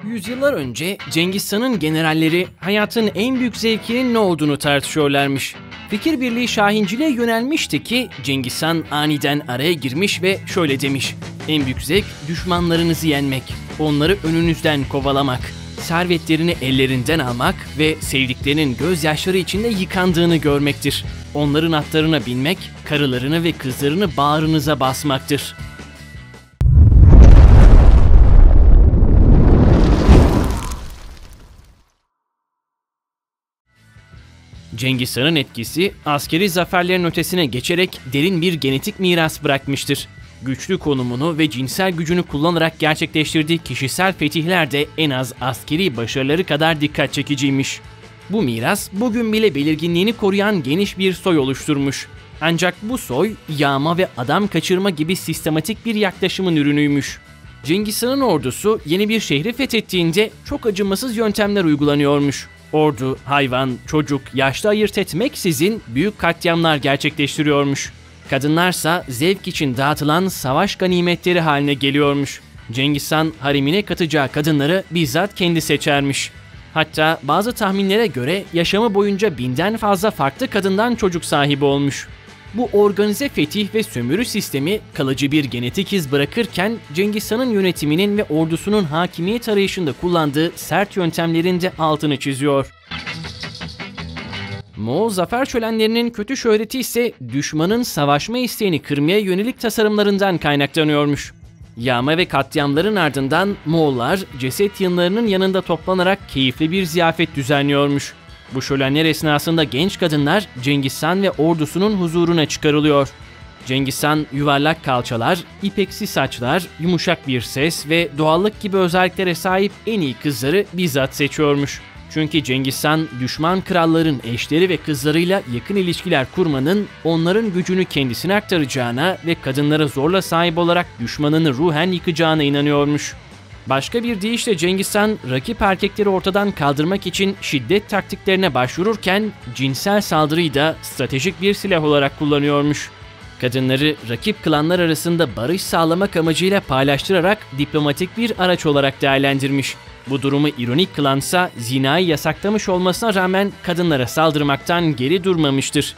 Yüzyıllar önce Cengiz Han'ın generalleri hayatın en büyük zevkinin ne olduğunu tartışıyorlarmış. Fikir birliği şahinciliğe yönelmişti ki Cengiz Han aniden araya girmiş ve şöyle demiş: "En büyük zevk düşmanlarınızı yenmek, onları önünüzden kovalamak, servetlerini ellerinden almak ve sevdiklerinin gözyaşları içinde yıkandığını görmektir. Onların atlarına binmek, karılarını ve kızlarını bağrınıza basmaktır." Cengiz Han'ın etkisi askeri zaferlerin ötesine geçerek derin bir genetik miras bırakmıştır. Güçlü konumunu ve cinsel gücünü kullanarak gerçekleştirdiği kişisel fetihler de en az askeri başarıları kadar dikkat çekiciymiş. Bu miras bugün bile belirginliğini koruyan geniş bir soy oluşturmuş. Ancak bu soy yağma ve adam kaçırma gibi sistematik bir yaklaşımın ürünüymüş. Cengiz Han'ın ordusu yeni bir şehri fethettiğinde çok acımasız yöntemler uygulanıyormuş. Ordu, hayvan, çocuk, yaşlı ayırt etmeksizin büyük katliamlar gerçekleştiriyormuş. Kadınlarsa zevk için dağıtılan savaş ganimetleri haline geliyormuş. Cengiz Han harimine katacağı kadınları bizzat kendi seçermiş. Hatta bazı tahminlere göre yaşamı boyunca 1000'den fazla farklı kadından çocuk sahibi olmuş. Bu organize fetih ve sömürü sistemi kalıcı bir genetik iz bırakırken Cengiz Han'ın yönetiminin ve ordusunun hakimiyet arayışında kullandığı sert yöntemlerin de altını çiziyor. Moğol zafer şölenlerinin kötü şöhreti ise düşmanın savaşma isteğini kırmaya yönelik tasarımlarından kaynaklanıyormuş. Yağma ve katliamların ardından Moğollar ceset yığınlarının yanında toplanarak keyifli bir ziyafet düzenliyormuş. Bu şölenler esnasında genç kadınlar Cengiz Han ve ordusunun huzuruna çıkarılıyor. Cengiz Han yuvarlak kalçalar, ipeksi saçlar, yumuşak bir ses ve doğallık gibi özelliklere sahip en iyi kızları bizzat seçiyormuş. Çünkü Cengiz Han düşman kralların eşleri ve kızlarıyla yakın ilişkiler kurmanın onların gücünü kendisine aktaracağına ve kadınlara zorla sahip olarak düşmanını ruhen yıkacağına inanıyormuş. Başka bir deyişle Cengiz Han, rakip erkekleri ortadan kaldırmak için şiddet taktiklerine başvururken cinsel saldırıyı da stratejik bir silah olarak kullanıyormuş. Kadınları rakip klanlar arasında barış sağlamak amacıyla paylaştırarak diplomatik bir araç olarak değerlendirmiş. Bu durumu ironik kılansa zinayı yasaklamış olmasına rağmen kadınlara saldırmaktan geri durmamıştır.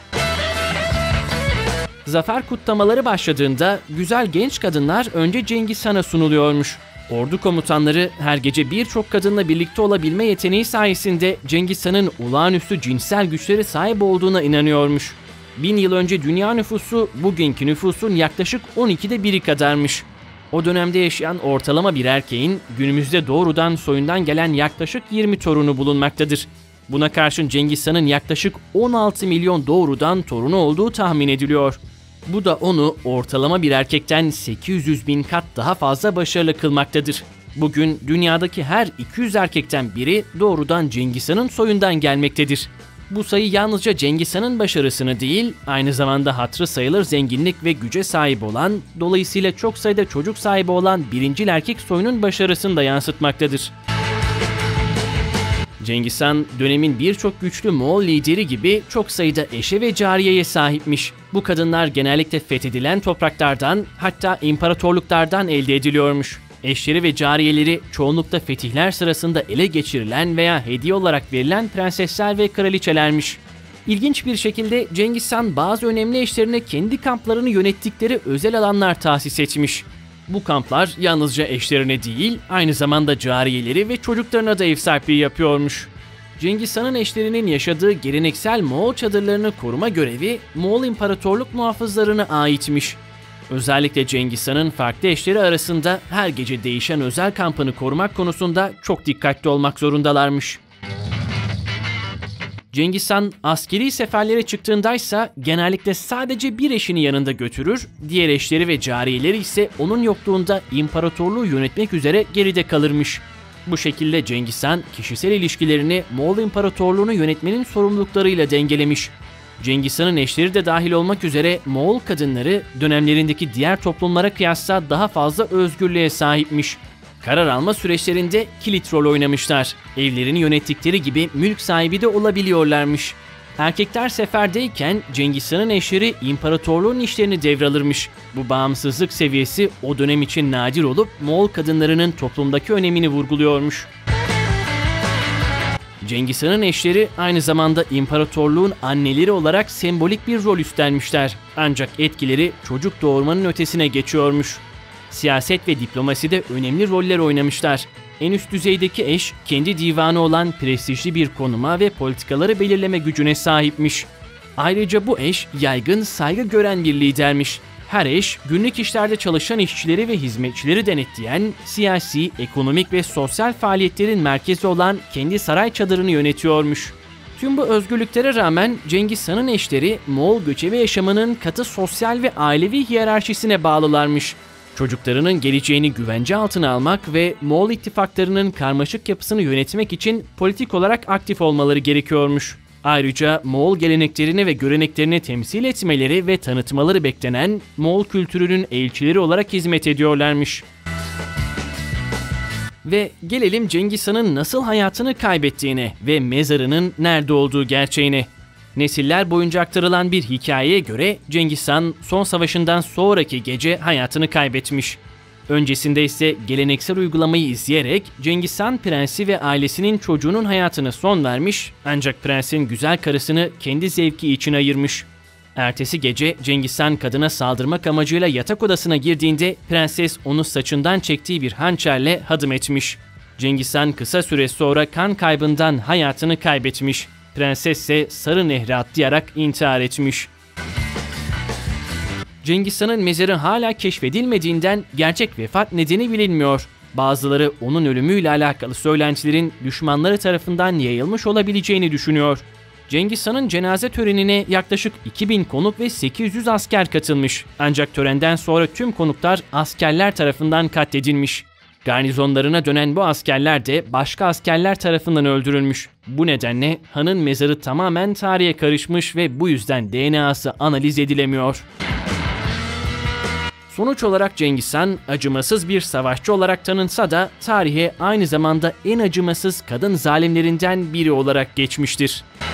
Zafer kutlamaları başladığında güzel genç kadınlar önce Cengiz Han'a sunuluyormuş. Ordu komutanları her gece birçok kadınla birlikte olabilme yeteneği sayesinde Cengiz Han'ın olağanüstü cinsel güçlere sahip olduğuna inanıyormuş. 1000 yıl önce dünya nüfusu bugünkü nüfusun yaklaşık 12'de 1'i kadarmış. O dönemde yaşayan ortalama bir erkeğin günümüzde doğrudan soyundan gelen yaklaşık 20 torunu bulunmaktadır. Buna karşın Cengiz Han'ın yaklaşık 16 milyon doğrudan torunu olduğu tahmin ediliyor. Bu da onu ortalama bir erkekten 800 bin kat daha fazla başarılı kılmaktadır. Bugün dünyadaki her 200 erkekten biri doğrudan Cengiz Han'ın soyundan gelmektedir. Bu sayı yalnızca Cengiz Han'ın başarısını değil, aynı zamanda hatırı sayılır zenginlik ve güce sahip olan, dolayısıyla çok sayıda çocuk sahibi olan birincil erkek soyunun başarısını da yansıtmaktadır. Cengiz Han, dönemin birçok güçlü Moğol lideri gibi çok sayıda eşe ve cariyeye sahipmiş. Bu kadınlar genellikle fethedilen topraklardan, hatta imparatorluklardan elde ediliyormuş. Eşleri ve cariyeleri çoğunlukla fetihler sırasında ele geçirilen veya hediye olarak verilen prensesler ve kraliçelermiş. İlginç bir şekilde Cengiz Han bazı önemli eşlerine kendi kamplarını yönettikleri özel alanlar tahsis etmiş. Bu kamplar yalnızca eşlerine değil, aynı zamanda cariyeleri ve çocuklarına da ev sahipliği yapıyormuş. Cengiz Han'ın eşlerinin yaşadığı geleneksel Moğol çadırlarını koruma görevi Moğol İmparatorluk muhafızlarına aitmiş. Özellikle Cengiz Han'ın farklı eşleri arasında her gece değişen özel kampını korumak konusunda çok dikkatli olmak zorundalarmış. Cengiz Han askeri seferlere çıktığındaysa genellikle sadece bir eşini yanında götürür, diğer eşleri ve cariyeleri ise onun yokluğunda imparatorluğu yönetmek üzere geride kalırmış. Bu şekilde Cengiz Han kişisel ilişkilerini Moğol İmparatorluğunu yönetmenin sorumluluklarıyla dengelemiş. Cengiz Han'ın eşleri de dahil olmak üzere Moğol kadınları dönemlerindeki diğer toplumlara kıyasla daha fazla özgürlüğe sahipmiş. Karar alma süreçlerinde kilit rol oynamışlar. Evlerini yönettikleri gibi mülk sahibi de olabiliyorlarmış. Erkekler seferdeyken Cengiz Han'ın eşleri imparatorluğun işlerini devralırmış. Bu bağımsızlık seviyesi o dönem için nadir olup Moğol kadınlarının toplumdaki önemini vurguluyormuş. Cengiz Han'ın eşleri aynı zamanda imparatorluğun anneleri olarak sembolik bir rol üstlenmişler. Ancak etkileri çocuk doğurmanın ötesine geçiyormuş. Siyaset ve diplomaside önemli roller oynamışlar. En üst düzeydeki eş, kendi divanı olan prestijli bir konuma ve politikaları belirleme gücüne sahipmiş. Ayrıca bu eş, yaygın saygı gören bir lidermiş. Her eş, günlük işlerde çalışan işçileri ve hizmetçileri denetleyen, siyasi, ekonomik ve sosyal faaliyetlerin merkezi olan kendi saray çadırını yönetiyormuş. Tüm bu özgürlüklere rağmen Cengiz Han'ın eşleri Moğol göçebe yaşamının katı sosyal ve ailevi hiyerarşisine bağlılarmış. Çocuklarının geleceğini güvence altına almak ve Moğol ittifaklarının karmaşık yapısını yönetmek için politik olarak aktif olmaları gerekiyormuş. Ayrıca Moğol geleneklerini ve göreneklerini temsil etmeleri ve tanıtmaları beklenen Moğol kültürünün elçileri olarak hizmet ediyorlarmış. Ve gelelim Cengiz Han'ın nasıl hayatını kaybettiğine ve mezarının nerede olduğu gerçeğine. Nesiller boyunca aktarılan bir hikayeye göre Cengiz Han son savaşından sonraki gece hayatını kaybetmiş. Öncesinde ise geleneksel uygulamayı izleyerek Cengiz Han prensi ve ailesinin çocuğunun hayatına son vermiş, ancak prensin güzel karısını kendi zevki için ayırmış. Ertesi gece Cengiz Han kadına saldırmak amacıyla yatak odasına girdiğinde prenses onu saçından çektiği bir hançerle hadım etmiş. Cengiz Han kısa süre sonra kan kaybından hayatını kaybetmiş. Prenses ise Sarı Nehri atlayarak intihar etmiş. Cengiz Han'ın mezarı hala keşfedilmediğinden gerçek vefat nedeni bilinmiyor. Bazıları onun ölümüyle alakalı söylentilerin düşmanları tarafından yayılmış olabileceğini düşünüyor. Cengiz Han'ın cenaze törenine yaklaşık 2000 konuk ve 800 asker katılmış. Ancak törenden sonra tüm konuklar askerler tarafından katledilmiş. Garnizonlarına dönen bu askerler de başka askerler tarafından öldürülmüş. Bu nedenle Han'ın mezarı tamamen tarihe karışmış ve bu yüzden DNA'sı analiz edilemiyor. Sonuç olarak Cengiz Han acımasız bir savaşçı olarak tanınsa da tarihe aynı zamanda en acımasız kadın zalimlerinden biri olarak geçmiştir.